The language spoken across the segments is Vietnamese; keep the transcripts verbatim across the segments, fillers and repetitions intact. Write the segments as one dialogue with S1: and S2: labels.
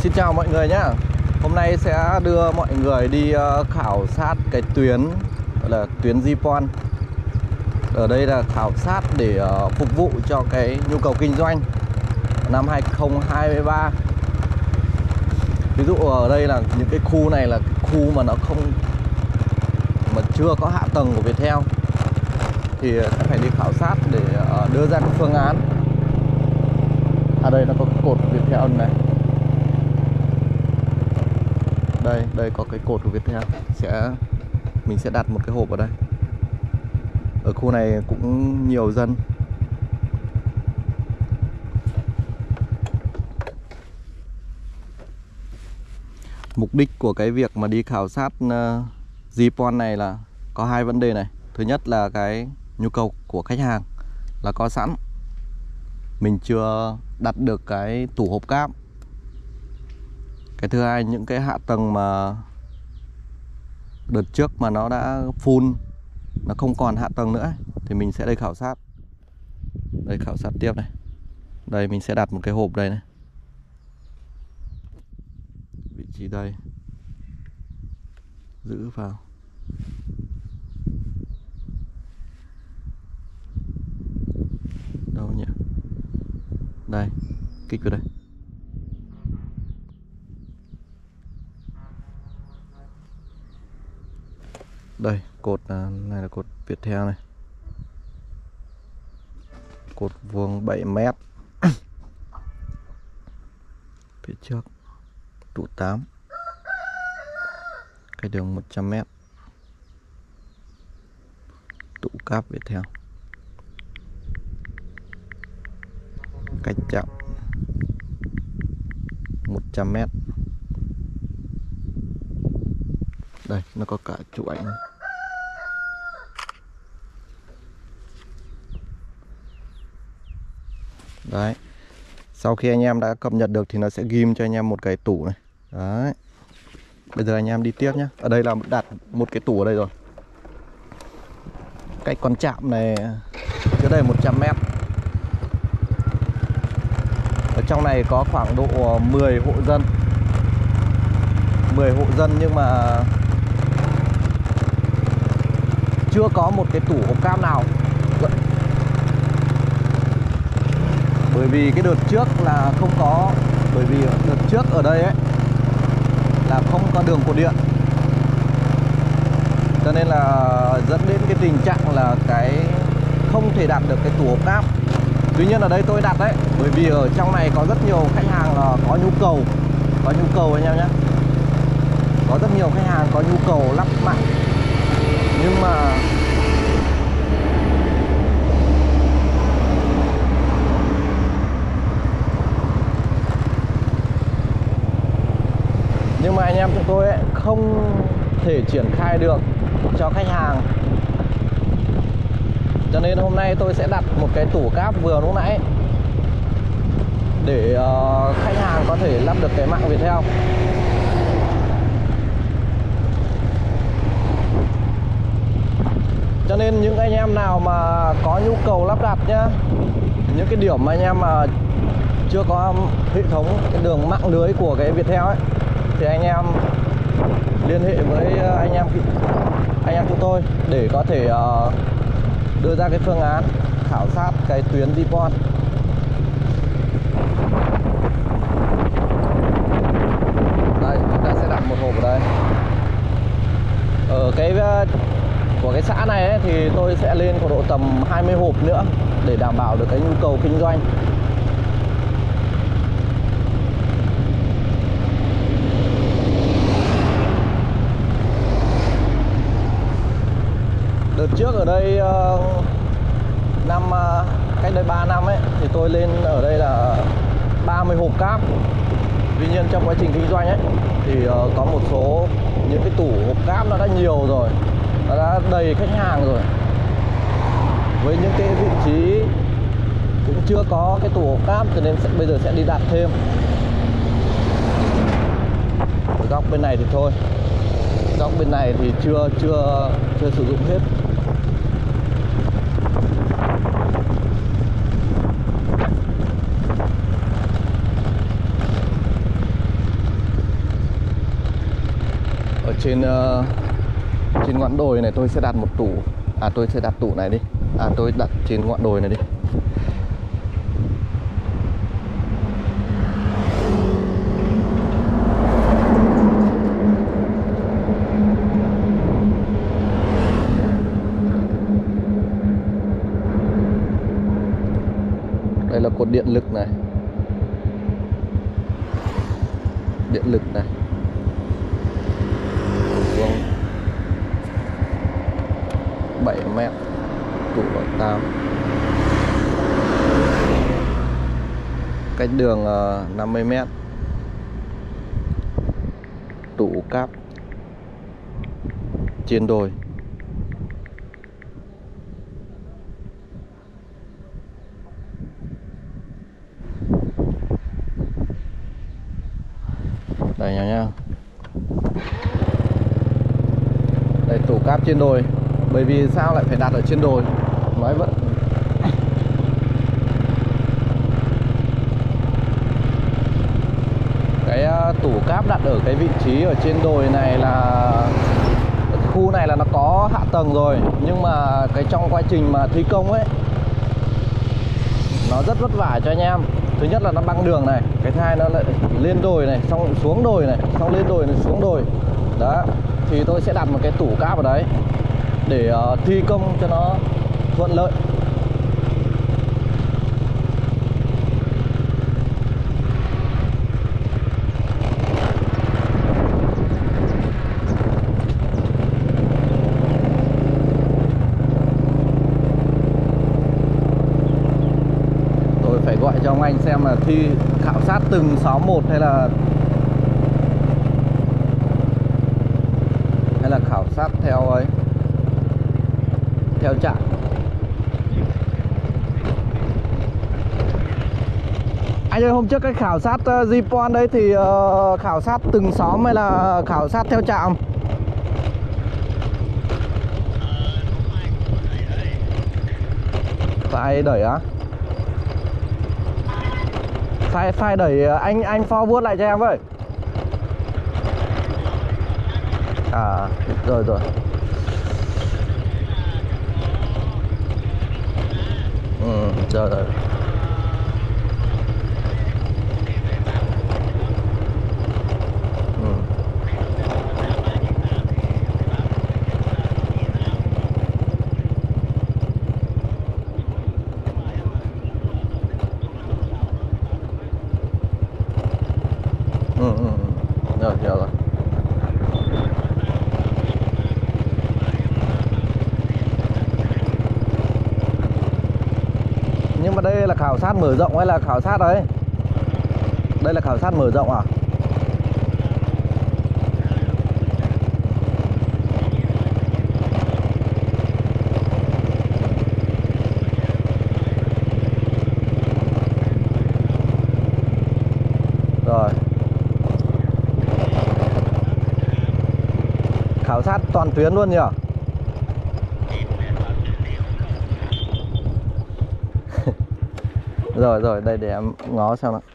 S1: Xin chào mọi người nhé. Hôm nay sẽ đưa mọi người đi khảo sát cái tuyến gọi là tuyến G-Pon. Ở đây là khảo sát để phục vụ cho cái nhu cầu kinh doanh năm hai không hai ba. Ví dụ ở đây là những cái khu này là khu mà nó không mà chưa có hạ tầng của Viettel thì sẽ phải đi khảo sát để đưa ra cái phương án. À đây nó có cái cột Viettel này. Đây, đây có cái cột của Viettel. Sẽ mình sẽ đặt một cái hộp ở đây. Ở khu này cũng nhiều dân. Mục đích của cái việc mà đi khảo sát uh, G-Pon này là có hai vấn đề này. Thứ nhất là cái nhu cầu của khách hàng là có sẵn, mình chưa đặt được cái tủ hộp cáp. Cái thứ hai, những cái hạ tầng mà đợt trước mà nó đã full, nó không còn hạ tầng nữa thì mình sẽ đây khảo sát. Đây khảo sát tiếp này. Đây mình sẽ đặt một cái hộp đây này. Vị trí đây. Giữ vào. Đâu nhỉ? Đây, kích vào đây. Đây, cột này là cột Viettel này. Cột vuông bảy mét. Phía trước trụ tám. Cái đường một trăm mét. Trụ cáp Viettel. Cách chạm một trăm mét. Đây, nó có cả chụp ảnh này. Đấy. Sau khi anh em đã cập nhật được thì nó sẽ ghim cho anh em một cái tủ này. Đấy. Bây giờ anh em đi tiếp nhé. Ở đây là đặt một cái tủ ở đây rồi. Cách con chạm này trước đây một trăm mét. Ở trong này có khoảng độ mười hộ dân. mười hộ dân nhưng mà chưa có một cái tủ hộp cáp nào. Bởi vì cái đợt trước là không có. Bởi vì đợt trước ở đây ấy là không có đường cột điện, cho nên là dẫn đến cái tình trạng là cái không thể đặt được cái tủ hộp cáp. Tuy nhiên ở đây tôi đặt đấy, bởi vì ở trong này có rất nhiều khách hàng là có nhu cầu. Có nhu cầu anh em nhé. Có rất nhiều khách hàng có nhu cầu lắp mạng. Nhưng mà Nhưng mà anh em chúng tôi ấy, không thể triển khai được cho khách hàng. Cho nên hôm nay tôi sẽ đặt một cái tủ cáp vừa lúc nãy để uh, khách hàng có thể lắp được cái mạng Viettel. Cho nên những anh em nào mà có nhu cầu lắp đặt nhá, những cái điểm mà anh em mà chưa có hệ thống cái đường mạng lưới của cái Viettel ấy, thì anh em liên hệ với anh em anh em chúng tôi để có thể uh, đưa ra cái phương án khảo sát cái tuyến G-Pon. Đây, chúng ta sẽ đặt một hộp ở đây. Ở cái của cái xã này ấy, thì tôi sẽ lên khoảng độ tầm hai mươi hộp nữa để đảm bảo được cái nhu cầu kinh doanh. Đợt trước ở đây năm cách đây ba năm ấy thì tôi lên ở đây là ba mươi hộp cáp. Tuy nhiên trong quá trình kinh doanh ấy thì có một số những cái tủ hộp cáp nó đã nhiều rồi, nó đã đầy khách hàng rồi. Với những cái vị trí cũng chưa có cái tủ hộp cáp cho nên sẽ, bây giờ sẽ đi đặt thêm. Ở góc bên này thì thôi, góc bên này thì chưa chưa chưa sử dụng hết. trên uh, trên ngọn đồi này tôi sẽ đặt một tủ. À tôi sẽ đặt tủ này đi. À tôi đặt trên ngọn đồi này đi. Đây là cột điện lực này. Điện lực này. Vuông bảy mét. Tủ loại tám. Cách đường uh, năm mươi mét. Tủ cáp trên đồi. Đây nha nha. Đây tủ cáp trên đồi. Bởi vì sao lại phải đặt ở trên đồi? Nói vẫn cái uh, tủ cáp đặt ở cái vị trí ở trên đồi này là khu này là nó có hạ tầng rồi, nhưng mà cái trong quá trình mà thi công ấy nó rất vất vả cho anh em. Thứ nhất là nó băng đường này, cái thứ hai nó lại lên đồi này, xong xuống đồi này, xong lên đồi này, xuống đồi. Đó, thì tôi sẽ đặt một cái tủ cáp ở đấy để uh, thi công cho nó thuận lợi. Tôi phải gọi cho ông anh xem là thi khảo sát từng xóm một hay là hay là khảo sát theo ấy, theo trạm. Anh ơi, hôm trước cái khảo sát uh, G-Pon đấy thì uh, khảo sát từng xóm hay là khảo sát theo trạm? Phải đẩy á? Phải phải đẩy, anh anh forward lại cho em với. À rồi rồi. Ừ, rồi rồi. Ừ. Ừ, ừ, ừ. Rồi, hiểu rồi. Nhưng mà đây là khảo sát mở rộng hay là khảo sát đấy? Đây là khảo sát mở rộng à? Rồi. Khảo sát toàn tuyến luôn nhỉ? Rồi rồi, đây để em ngó xem nào.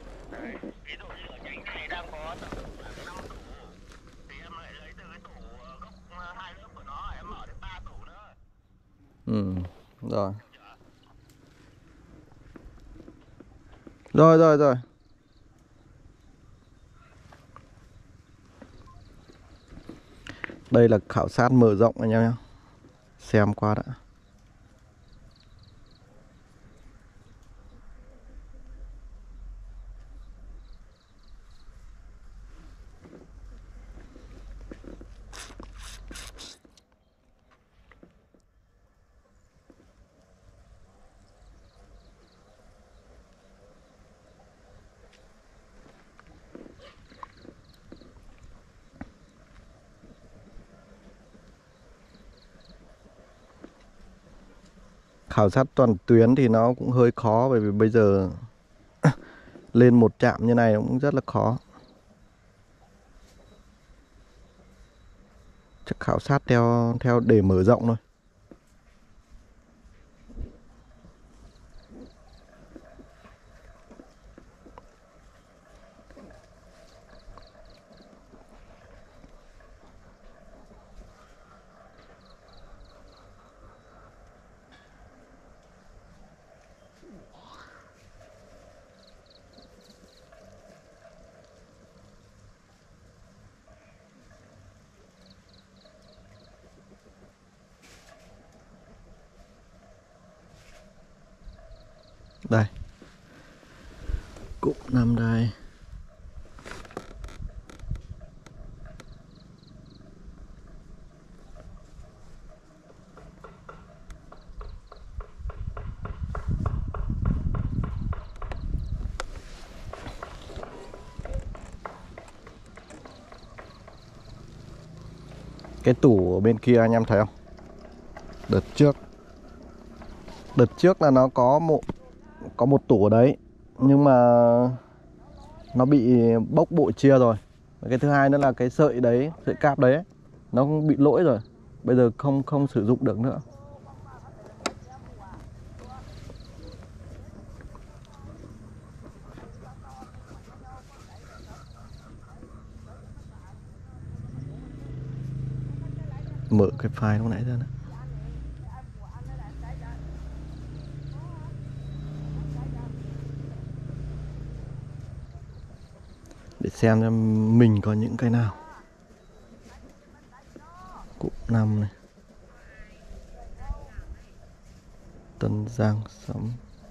S1: Ừ, rồi. Rồi rồi rồi. Đây là khảo sát mở rộng anh em nhé. Xem qua đã. Khảo sát toàn tuyến thì nó cũng hơi khó, bởi vì bây giờ lên một trạm như này cũng rất là khó. Chắc khảo sát theo theo để mở rộng thôi. Đây, cụm năm đây. Cái tủ ở bên kia anh em thấy không? Đợt trước Đợt trước là nó có một Có một tủ ở đấy, nhưng mà nó bị bốc bộ chia rồi. Cái thứ hai nữa là cái sợi đấy, sợi cáp đấy nó bị lỗi rồi. Bây giờ không không sử dụng được nữa. Mở cái file lúc nãy ra nữa. Để xem xem mình có những cái nào. Cụm năm này, Tân Giang Sắm.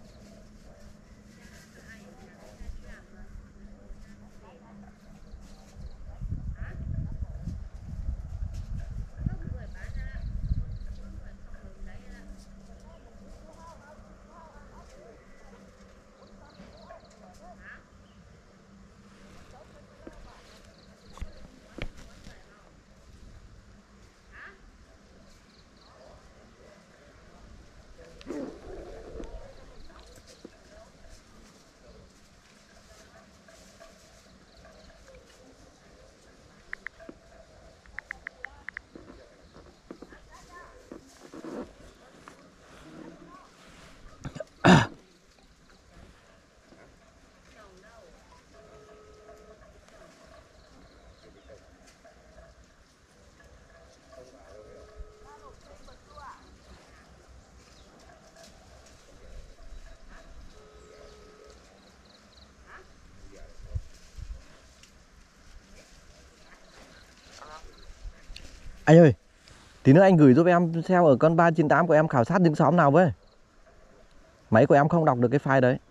S1: Anh ơi, tí nữa anh gửi giúp em xem ở con ba chín tám của em khảo sát những xóm nào với. Máy của em không đọc được cái file đấy.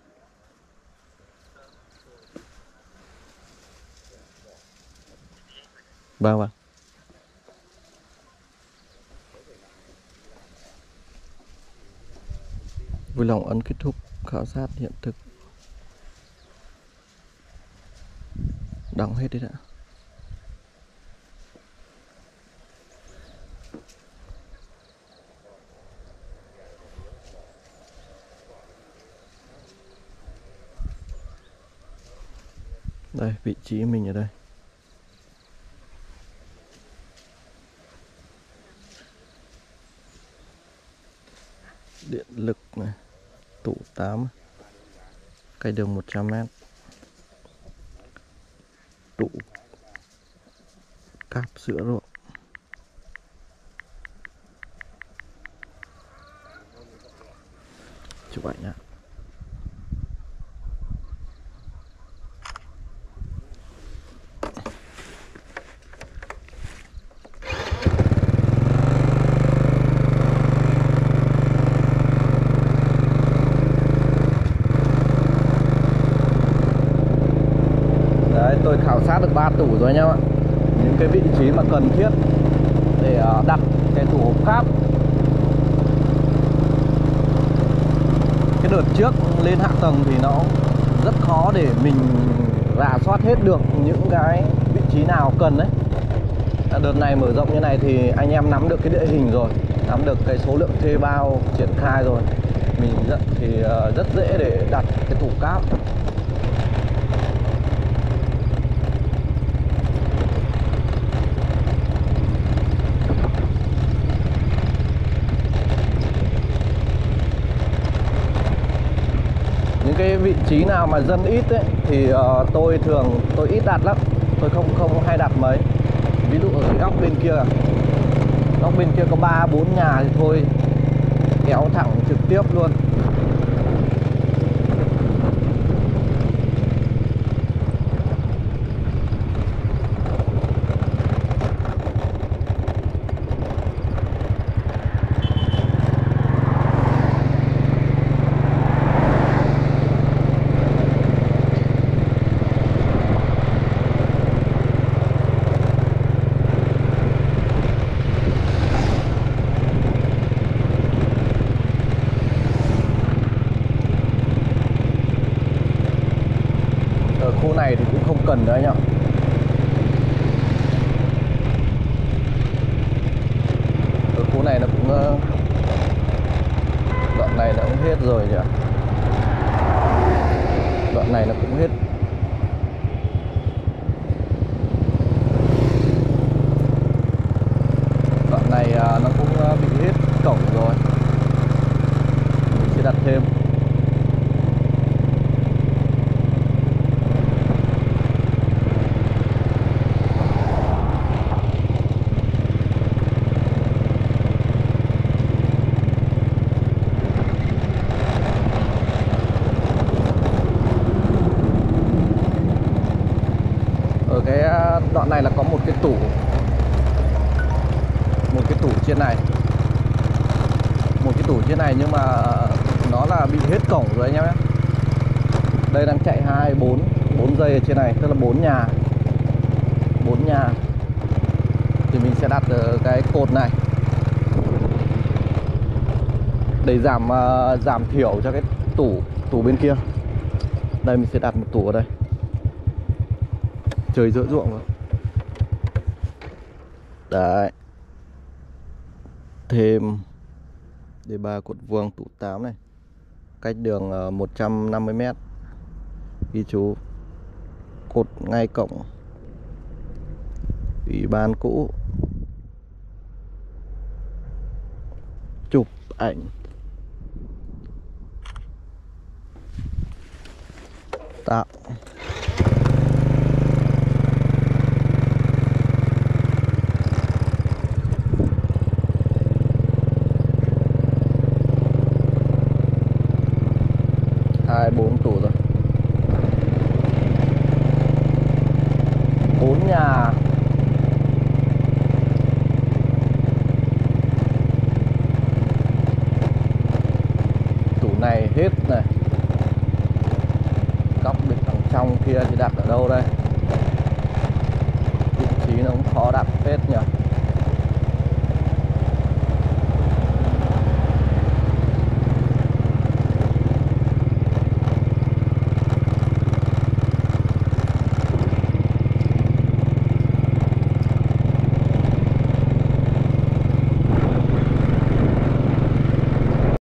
S1: Vâng vâng. Vui lòng ấn kết thúc khảo sát hiện thực. Đóng hết đi đã. Đây, vị trí mình ở đây. Điện lực này, tủ tám, cây đường một trăm mét, tủ cáp sữa ruộng. Chụp ảnh nhá. Tôi khảo sát được ba tủ rồi nhá. Những cái vị trí mà cần thiết để đặt cái tủ hộp cáp. Cái đợt trước lên hạ tầng thì nó rất khó để mình rà soát hết được những cái vị trí nào cần đấy. Đợt này mở rộng như này thì anh em nắm được cái địa hình rồi, nắm được cái số lượng thuê bao triển khai rồi, mình rất, thì rất dễ để đặt cái tủ cáp. Cái vị trí nào mà dân ít ấy, thì uh, tôi thường tôi ít đặt lắm, tôi không không hay đặt mấy. Ví dụ ở cái góc bên kia, góc bên kia có ba bốn nhà thì thôi kéo thẳng trực tiếp luôn. khu này thì cũng không cần nữa nhá. Ở khu này nó cũng đoạn này nó cũng hết rồi nhỉ. Đoạn này nó cũng hết. Đoạn này nó cũng bị hết cổng rồi. Mình sẽ đặt thêm. Ở cái đoạn này là có một cái tủ, một cái tủ trên này, một cái tủ trên này nhưng mà nó là bị hết cổng rồi anh em nhé. Đây đang chạy hai bốn bốn dây ở trên này, tức là bốn nhà, bốn nhà thì mình sẽ đặt ở cái cột này để giảm giảm thiểu cho cái tủ tủ bên kia. Đây mình sẽ đặt một tủ ở đây. Trời giữa ruộng rồi. Đấy. Thêm để ba cột vuông tủ tám này. Cách đường một trăm năm mươi mét. Ghi chú cột ngay cổng ủy ban cũ. Chụp ảnh. Tạo. Hai bốn tủ rồi. Bốn nhà. Tủ này hết này. Góc bên đằng trong kia thì đặt ở đâu đây? Vị trí nó cũng khó đặt phết nhỉ.